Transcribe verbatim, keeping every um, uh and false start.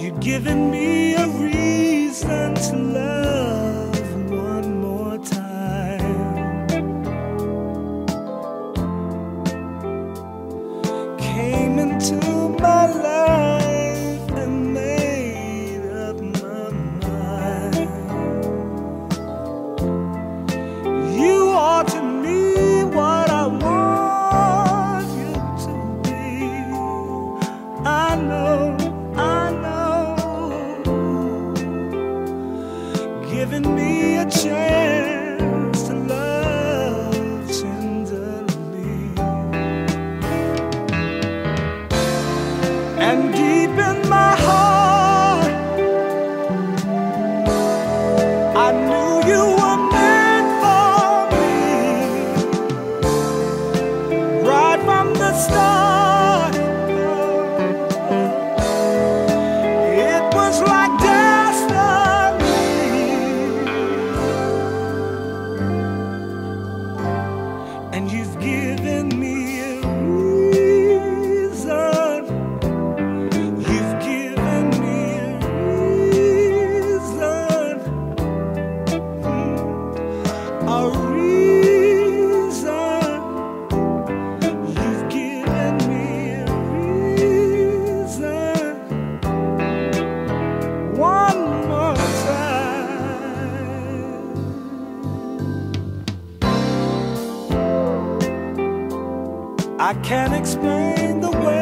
You've given me a reason to love one more time. Came into my life and made up my mind. You are to me what I want you to be. I know, I know, giving me a chance to love tenderly. And deep in my heart, I knew you were meant for me right from the start. It was like destiny, and you've given me a reason. You've given me a reason, a reason. You've given me a reason. One more time. I can't explain the way